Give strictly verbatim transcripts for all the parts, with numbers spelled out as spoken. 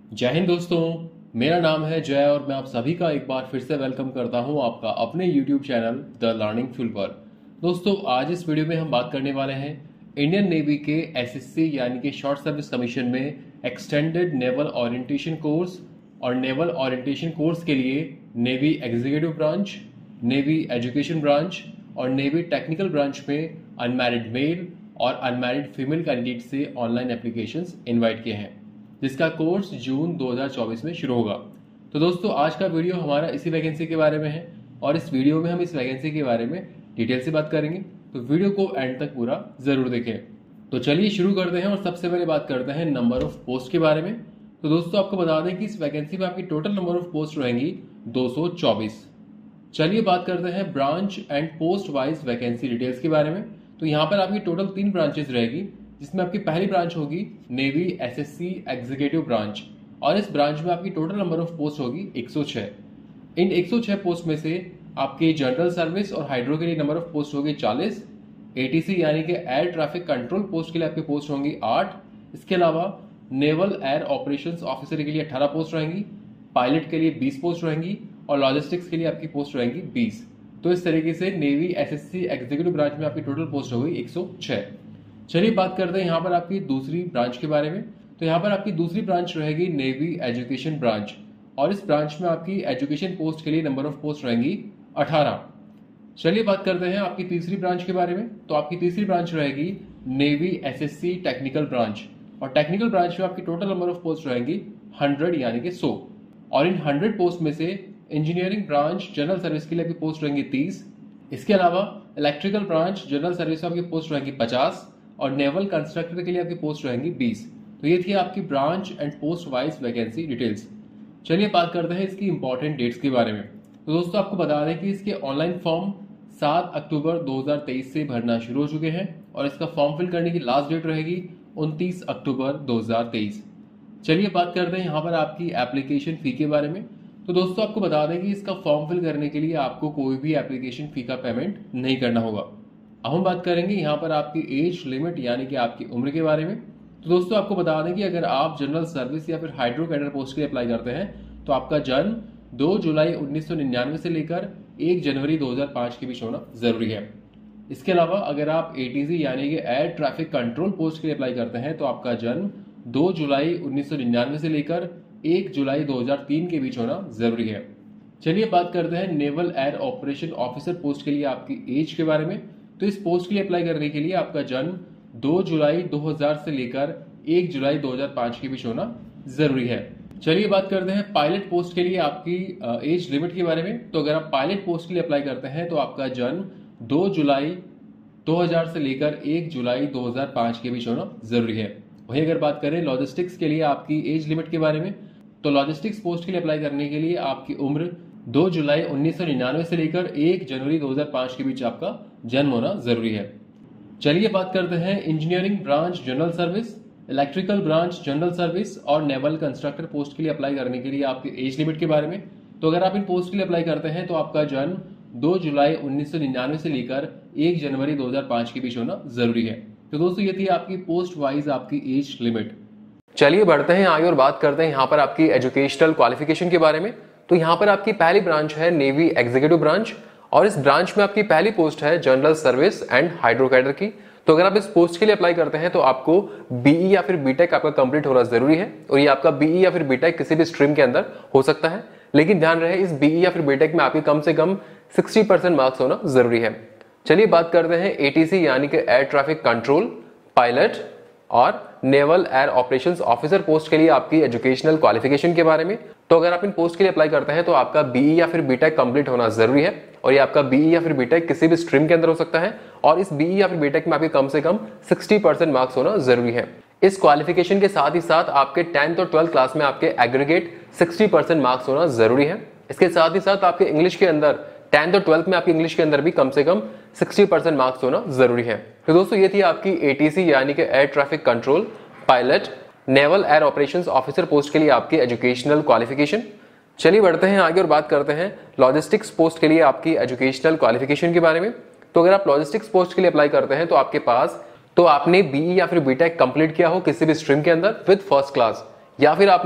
जय हिंद दोस्तों। मेरा नाम है जय और मैं आप सभी का एक बार फिर से वेलकम करता हूं आपका अपने YouTube channel the learning field पर। दोस्तों, आज इस वीडियो में हम बात करने वाले हैं इंडियन नेवी के एसएससी यानी कि शॉर्ट सर्विस कमीशन में एक्सटेंडेड नेवल ओरिएंटेशन कोर्स और नेवल ओरिएंटेशन कोर्स के लिए navy executive branch, navy education branch और नेवी टेक्निकल ब्रांच में अनमैरिड मेल और अनमैरिड फीमेल कैंडिडेट से ऑनलाइन एप्लीकेशंस इनवाइट किए हैं, जिसका कोर्स जून दो हज़ार चौबीस में शुरू होगा। तो दोस्तों, आज का वीडियो हमारा इसी वैकेंसी के बारे में है और इस वीडियो में हम इस वैकेंसी के बारे में डिटेल से बात करेंगे, तो वीडियो को एंड तक पूरा जरूर देखें। तो चलिए शुरू करते हैं और सबसे पहले बात करते हैं नंबर ऑफ पोस्ट के बारे में। तो दोस्तों, आपको बता दें कि इस वैकेंसी में आपकी टोटल नंबर ऑफ पोस्ट रहेंगी दो सौ चौबीस। चलिए बात करते हैं branch and post wise vacancy details के बारे में। तो यहाँ पर आपकी टोटल तीन ब्रांचेस रहेगी, जिसमें आपकी पहली ब्रांच होगी नेवी एसएससी एग्जीक्यूटिव ब्रांच और इस ब्रांच में आपकी टोटल नंबर ऑफ पोस्ट होगी एक सौ छह। इन एक सौ छह पोस्ट में से आपके जनरल सर्विस और हाइड्रो के लिए नंबर ऑफ पोस्ट होगी चालीस, एटीसी यानी कि एयर ट्रैफिक कंट्रोल पोस्ट के लिए आपकी पोस्ट होंगी आठ। इसके अलावा नेवल एयर ऑपरेशंस ऑफिसर के लिए अठारह पोस्ट रहेंगी, पायलट के लिए बीस पोस्ट रहेंगी और लॉजिस्टिक्स के लिए आपकी पोस्ट रहेंगी बीस। तो इस तरीके से नेवी एसएससी एग्जीक्यूटिव ब्रांच में आपकी टोटल पोस्ट हो गई एक सौ छह। चलिए बात करते हैं यहाँ पर आपकी दूसरी ब्रांच के बारे में। तो यहाँ पर आपकी दूसरी ब्रांच रहेगी नेवी एजुकेशन ब्रांच और इस ब्रांच में आपकी एजुकेशन पोस्ट के लिए नंबर ऑफ पोस्ट रहेंगी अठारह। चलिए बात करते हैं आपकी तीसरी ब्रांच के बारे में। तो आपकी तीसरी ब्रांच रहेगी नेवी एसएससी टेक्निकल ब्रांच और टेक्निकल ब्रांच में आपकी टोटल नंबर ऑफ पोस्ट रहेंगी हंड्रेड यानी कि सौ। और इन हंड्रेड पोस्ट में से इंजीनियरिंग ब्रांच जनरल सर्विस के लिए आपकी पोस्ट रहेंगी तीस। इसके अलावा इलेक्ट्रिकल ब्रांच जनरल सर्विस में आपकी पोस्ट रहेंगी पचास और नेवल कंस्ट्रक्टर के लिए आपकी पोस्ट रहेंगी बीस। तो ये थी आपकी branch and post wise vacancy details. चलिए बात करते हैं इसकी इंपॉर्टेंट डेट्स के बारे में। तो दोस्तों, आपको बता दें कि इसके ऑनलाइन फॉर्म सात अक्टूबर दो हज़ार तेईस से भरना शुरू हो चुके हैं और इसका फॉर्म फिल करने की लास्ट डेट रहेगी उनतीस अक्टूबर दो हज़ार तेईस। चलिए बात करते हैं यहाँ पर आपकी एप्लीकेशन फी के बारे में। तो दोस्तों, आपको बता दें कि इसका फॉर्म फिल करने के लिए आपको कोई भी एप्लीकेशन फी का पेमेंट नहीं करना होगा। अब हम बात करेंगे यहाँ पर आपकी एज लिमिट यानी कि आपकी उम्र के बारे में। तो दोस्तों, आपको बता दें कि अगर आप जनरल सर्विस या फिर हाइड्रो कैडर पोस्ट के लिए अप्लाई करते हैं तो आपका जन्म दो जुलाई उन्नीस सौ निन्यानवे से लेकर एक जनवरी दो हज़ार पाँच के बीच होना जरूरी है। इसके अलावा अगर आप एटीसी यानी कि एयर ट्रैफिक कंट्रोल पोस्ट के लिए अप्लाई करते हैं तो आपका जन्म दो जुलाई उन्नीस सौ निन्यानवे से लेकर एक जुलाई दो हज़ार तीन के बीच होना जरूरी है। चलिए बात करते हैं naval air operation officer post के लिए आपकी एज के बारे में। तो इस पोस्ट के लिए अप्लाई करने के लिए आपका जन्म दो जुलाई दो हज़ार से लेकर एक जुलाई दो हज़ार पाँच के बीच होना जरूरी है। चलिए बात करते हैं पायलट पोस्ट के लिए आपकी एज लिमिट के बारे में। तो अगर आप पायलट पोस्ट के लिए अप्लाई करते हैं तो आपका जन्म दो जुलाई दो हज़ार से लेकर एक जुलाई दो हज़ार पाँच के बीच होना जरूरी है। वहीं अगर बात करें लॉजिस्टिक्स के लिए आपकी एज लिमिट के बारे में, तो लॉजिस्टिक्स पोस्ट के लिए अप्लाई करने के लिए आपकी उम्र दो जुलाई उन्नीस सौ निन्यानवे से लेकर एक जनवरी दो हज़ार पाँच के बीच आपका जन्म होना जरूरी है। चलिए बात करते हैं engineering branch general service, electrical branch general service और नेवल कंस्ट्रक्टर पोस्ट के लिए अप्लाई करने के लिए आपकी एज लिमिट के बारे में। तो अगर आप इन पोस्ट के लिए अप्लाई करते हैं तो आपका जन्म दो जुलाई उन्नीस सौ निन्यानवे से लेकर एक जनवरी दो हज़ार पाँच के बीच होना जरूरी है। तो दोस्तों, ये थी आपकी पोस्ट वाइज आपकी एज लिमिट। चलिए बढ़ते हैं आगे और बात करते हैं यहाँ पर आपकी एजुकेशनल क्वालिफिकेशन के बारे में। तो यहाँ पर आपकी पहली ब्रांच है नेवी एग्जीक्यूटिव ब्रांच और इस ब्रांच में आपकी पहली पोस्ट है general service and hydro cadre की। तो अगर आप इस पोस्ट के लिए अप्लाई करते हैं तो आपको बीई या फिर बीटेक आपका कंप्लीट होना जरूरी है और ये आपका बीई या फिर बीटेक किसी भी स्ट्रीम के अंदर हो सकता है, लेकिन ध्यान रहे इस बीई या फिर बीटेक में आपके कम से कम साठ परसेंट मार्क्स होना जरूरी है। चलिए बात करते हैं एटीसी यानी कि एयर ट्रैफिक कंट्रोल, पायलट और naval air operations officer post के लिए आपकी एजुकेशनल क्वालिफिकेशन के बारे में। तो अगर आप इन पोस्ट के लिए अप्लाई करते हैं तो आपका बीई या फिर बीटेक कंप्लीट होना जरूरी है और ये आपका बीई या फिर बीटेक किसी भी स्ट्रीम के अंदर हो सकता है और इस बीई या फिर बीटेक में आपके कम से कम साठ परसेंट मार्क्स होना जरूरी है। इस क्वालिफिकेशन के साथ ही साथ आपके टेंथ और ट्वेल्थ क्लास में आपके एग्रीगेट साठ परसेंट मार्क्स होना जरूरी है। इसके साथ ही साथ आपके इंग्लिश के अंदर टेंथ और ट्वेल्थ में आपकी इंग्लिश के अंदर भी कम से कम साठ परसेंट मार्क्स होना जरूरी है। तो दोस्तों, ये थी आपकी एटीसी यानी कि air traffic control, pilot, naval air operations officer post के लिए आपकी एजुकेशनल क्वालिफिकेशन। चलिए बढ़ते हैं आगे और बात करते हैं लॉजिस्टिक्स पोस्ट के लिए आपकी एजुकेशनल क्वालिफिकेशन के बारे में। तो अगर आप लॉजिस्टिक्स पोस्ट के लिए अप्लाई करते हैं तो आपके पास तो आपने बीई या फिर बीटेक कंप्लीट किया हो किसी भी स्ट्रीम के अंदर विद फर्स्ट क्लास, या फिर आपने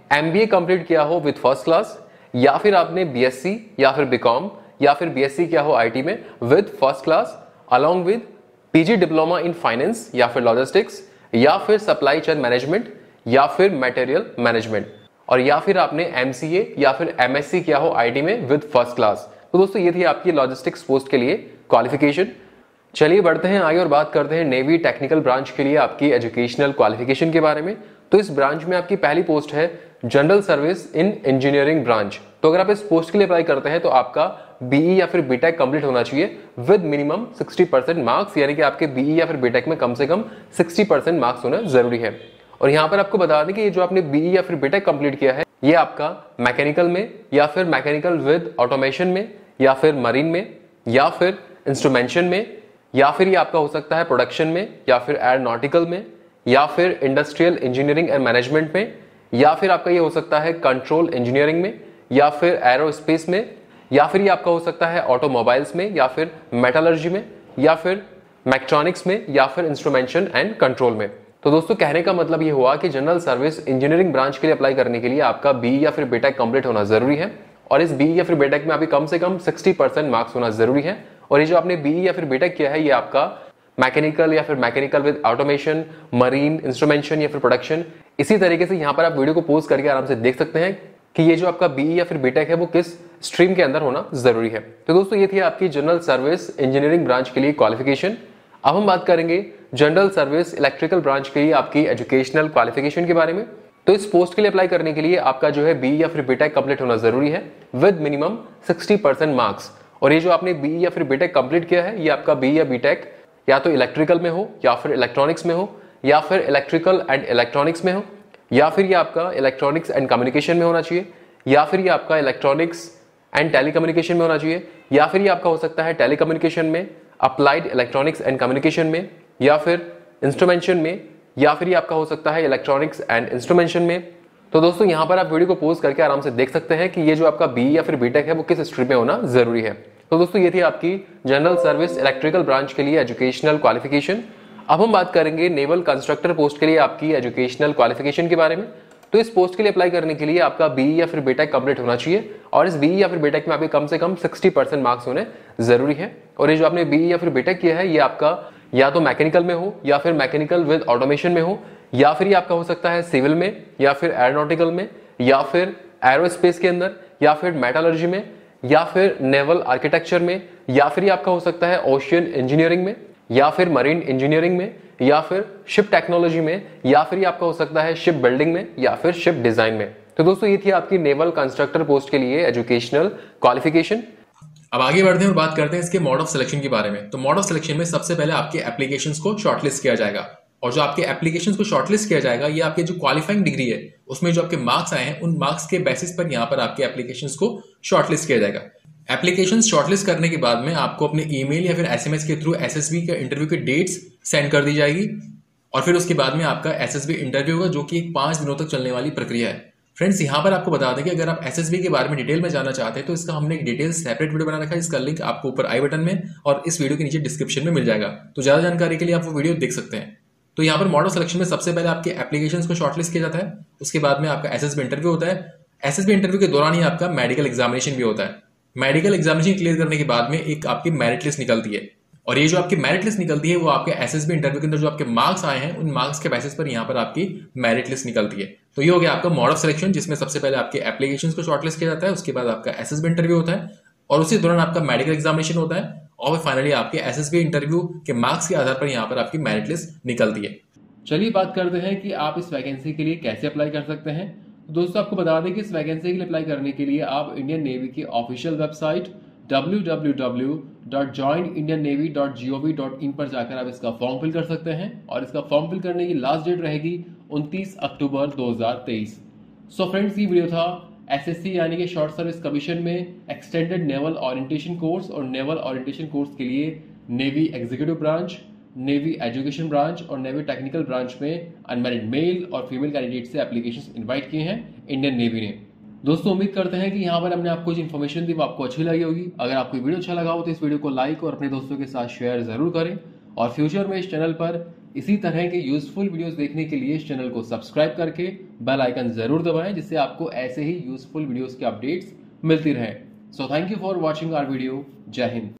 एमबीए कंप्लीट किया हो विद फर्स्ट क्लास, या फिर आपने बीएससी या फिर बीकॉम या फिर बीएससी किया हो आईटी में with first class along with PG diploma in finance या फिर लॉजिस्टिक्स या फिर सप्लाई चेन मैनेजमेंट या फिर मटेरियल मैनेजमेंट, और या फिर आपने एमसीए या फिर एमएससी किया हो आईटी में विद फर्स्ट क्लास। तो दोस्तों ये थी आपकी लॉजिस्टिक्स पोस्ट के लिए क्वालिफिकेशन। चलिए बढ़ते हैं आगे और बात करते हैं नेवी टेक्निकल ब्रांच के लिए आपकी एजुकेशनल क्वालिफिकेशन के बारे में। तो इस ब्रांच में आपकी पहली पोस्ट है general service in engineering branch. तो अगर आप इस पोस्ट के लिए अप्लाई करते हैं तो आपका बीई या फिर बीटेक कंप्लीट होना चाहिए विद मिनिमम साठ परसेंट मार्क्स, यानी कि आपके बीई या फिर बीटेक में कम से कम साठ परसेंट मार्क्स होना जरूरी है। और यहाँ पर आपको बता दें कि ये जो आपने बीई या फिर बीटेक कंप्लीट किया है ये आपका मैकेनिकल में या फिर मैकेनिकल विद ऑटोमेशन में या फिर मरीन में या फिर इंस्ट्रूमेंटेशन में या फिर ये आपका हो सकता है प्रोडक्शन में या फिर एरोनॉटिकल में या फिर इंडस्ट्रियल इंजीनियरिंग एंड मैनेजमेंट में या फिर आपका ये हो सकता है कंट्रोल इंजीनियरिंग में या फिर एरोस्पेस में या फिर ये आपका हो सकता है ऑटोमोबाइल्स में या फिर मेटलर्जी में या फिर मैक्ट्रॉनिक्स में या फिर इंस्ट्रूमेंटेशन एंड कंट्रोल में। तो दोस्तों कहने का मतलब ये हुआ कि जनरल सर्विस इंजीनियरिंग ब्रांच के लिए अप्लाई करने के लिए आपका बीई या फिर बीटेक कंप्लीट होना जरूरी है, और इस बीई या फिर बीटेक में आपकी कम से कम साठ परसेंट मार्क्स होना जरूरी है। और ये जो आपने बीई या फिर बीटेक किया है ये आपका मैकेनिकल या फिर mechanical with automation, marine, instrumentation या फिर प्रोडक्शन। इसी तरीके से यहाँ पर आप वीडियो को पोज करके आराम से देख सकते हैं कि ये जो आपका बीई या फिर बीटेक है वो किस स्ट्रीम के अंदर होना जरूरी है। तो दोस्तों ये थी आपकी जनरल सर्विस इंजीनियरिंग ब्रांच के लिए क्वालिफिकेशन। अब हम बात करेंगे जनरल सर्विस इलेक्ट्रिकल ब्रांच के लिए आपकी एजुकेशनल क्वालिफिकेशन के बारे में। तो इस पोस्ट के लिए अप्लाई करने के लिए आपका जो है बीई या फिर बीटेक कंप्लीट होना जरूरी है विद मिनिमम साठ परसेंट मार्क्स। और ये जो आपने बीई या फिर बीटेक कंप्लीट किया है ये आपका बीई या बीटेक या तो इलेक्ट्रिकल में हो या फिर इलेक्ट्रॉनिक्स में हो या फिर इलेक्ट्रिकल एंड इलेक्ट्रॉनिक्स में हो या फिर ये आपका इलेक्ट्रॉनिक्स एंड कम्युनिकेशन में होना चाहिए या फिर ये आपका इलेक्ट्रॉनिक्स एंड टेलीकम्युनिकेशन में होना चाहिए या फिर ये आपका हो सकता है टेलीकम्युनिकेशन में, अप्लाइड इलेक्ट्रॉनिक्स एंड कम्युनिकेशन में या फिर इंस्ट्रूमेंटेशन में या फिर ये आपका हो सकता है इलेक्ट्रॉनिक्स एंड इंस्ट्रूमेंटेशन में। तो दोस्तों यहाँ पर आप वीडियो को पोज करके आराम से देख सकते हैं कि ये जो आपका बीई या फिर बीटेक है वो किस स्ट्रीम में होना जरूरी है। तो दोस्तों ये थी आपकी जनरल सर्विस इलेक्ट्रिकल ब्रांच के लिए एजुकेशनल क्वालिफिकेशन। अब हम बात करेंगे नेवल कंस्ट्रक्टर पोस्ट के लिए आपकी एजुकेशनल क्वालिफिकेशन के बारे में। तो इस पोस्ट के लिए अप्लाई करने के लिए आपका बीई या फिर बीटेक कंप्लीट होना चाहिए, और इस बीई या फिर बीटेक में आपके कम से कम साठ परसेंट मार्क्स होने जरूरी है। और ये जो आपने बीई या फिर बीटेक किया है ये आपका या तो मैकेनिकल में हो या फिर मैकेनिकल विद ऑटोमेशन में हो या फिर ये आपका हो सकता है सिविल में या फिर एरोनॉटिकल में या फिर एरोस्पेस के अंदर या फिर मेटलर्जी में या फिर नेवल आर्किटेक्चर में या फिर ये आपका हो सकता है ओशियन इंजीनियरिंग में या फिर मरीन इंजीनियरिंग में या फिर शिप टेक्नोलॉजी में या फिर ये आपका हो सकता है शिप बिल्डिंग में या फिर शिप डिजाइन में। तो दोस्तों ये थी आपकी नेवल कंस्ट्रक्टर पोस्ट के लिए एजुकेशनल क्वालिफिकेशन। अब आगे बढ़ते हैं और बात करते हैं इसके मोड ऑफ सिलेक्शन के बारे में। तो मोड ऑफ सिलेक्शन में सबसे पहले आपके एप्लीकेशंस को शॉर्टलिस्ट किया जाएगा, और जो आपके एप्लीकेशंस को शॉर्टलिस्ट किया जाएगा ये आपके जो क्वालिफाइंग डिग्री है उसमें जो आपके मार्क्स आए हैं उन मार्क्स के बेसिस पर यहाँ पर आपके एप्लीकेशंस को शॉर्टलिस्ट किया जाएगा। एप्लीकेशन शॉर्टलिस्ट करने के बाद में आपको अपने ईमेल या फिर एसएमएस के थ्रू एसएसबी के इंटरव्यू की डेट्स सेंड कर दी जाएगी, और फिर उसके बाद में आपका एसएसबी इंटरव्यू होगा जो कि एक पांच दिनों तक चलने वाली प्रक्रिया है। फ्रेंड्स यहाँ पर आपको बता दें कि अगर आप एसएसबी के बारे में डिटेल में जानना चाहते हैं तो इसका हमने एक डिटेल सेपरेट वीडियो बना रखा है, इसका लिंक आपको ऊपर आई बटन में और इस वीडियो के नीचे डिस्क्रिप्शन में मिल जाएगा। तो ज्यादा जानकारी के लिए आप वो वीडियो देख सकते हैं। तो यहाँ पर मॉडल सिलेक्शन में सबसे पहले आपके एप्लीकेशंस को शॉर्टलिस्ट किया जाता है, उसके बाद में आपका एसएसबी इंटरव्यू होता है। एसएसबी इंटरव्यू के दौरान ही आपका मेडिकल एग्जामिनेशन भी होता है। मेडिकल एग्जामिनेशन क्लियर करने के बाद में एक आपकी मेरिट लिस्ट निकलती है, और ये जो आपकी मेरिट लिस्ट निकलती है वो आपके एसएसबी इंटरव्यू के अंदर जो आपके मार्क्स आए हैं उन मार्क्स के बेसिस पर यहाँ पर आपकी मेरिट लिस्ट निकलती है। तो ये हो गया आपका मोड ऑफ सिलेक्शन, जिसमें सबसे पहले आपके एप्लीकेशंस को शॉर्टलिस्ट किया जाता है, उसके बाद आपका एसएसबी इंटरव्यू होता है और उसी दौरान आपका मेडिकल एग्जामिनेशन होता है, और फाइनली आपके एसएसबी इंटरव्यू के मार्क्स के आधार पर यहाँ पर आपकी मेरिट लिस्ट निकलती है। चलिए बात करते हैं कि आप इस वैकेंसी के लिए कैसे अप्लाई कर सकते हैं। दोस्तों आपको बता दें कि इस वैकेंसी के लिए अप्लाई करने के लिए आप इंडियन नेवी की official website W W W dot join Indian navy dot G O V dot in पर जाकर आप इसका फॉर्म फिल कर सकते हैं, और इसका फॉर्म फिल करने की लास्ट डेट रहेगी उनतीस अक्टूबर दो हज़ार तेईस। सो फ्रेंड्स ये वीडियो था एसएससी यानी कि शॉर्ट सर्विस कमीशन में एक्सटेंडेड नेवल ओरिएंटेशन कोर्स और नेवल ओरिएंटेशन कोर्स के लिए navy executive branch, navy education branch और नेवी टेक्निकल ब्रांच में अनमैरिड मेल और फीमेल कैंडिडेट से एप्लीकेशंस इनवाइट किए हैं इंडियन नेवी ने। दोस्तों उम्मीद करते हैं कि यहाँ पर हमने आपको जो इन्फॉर्मेशन दी वो आपको अच्छी लगी होगी। अगर आपको वीडियो अच्छा लगा हो तो इस वीडियो को लाइक और अपने दोस्तों के साथ शेयर जरूर करें, और फ्यूचर में इस चैनल पर इसी तरह के यूजफुल वीडियोस देखने के लिए इस चैनल को सब्सक्राइब करके बेल आइकन जरूर दबाएं, जिससे आपको ऐसे ही यूजफुल वीडियोस के अपडेट्स मिलती रहें। So thank you for watching our video. जय हिंद।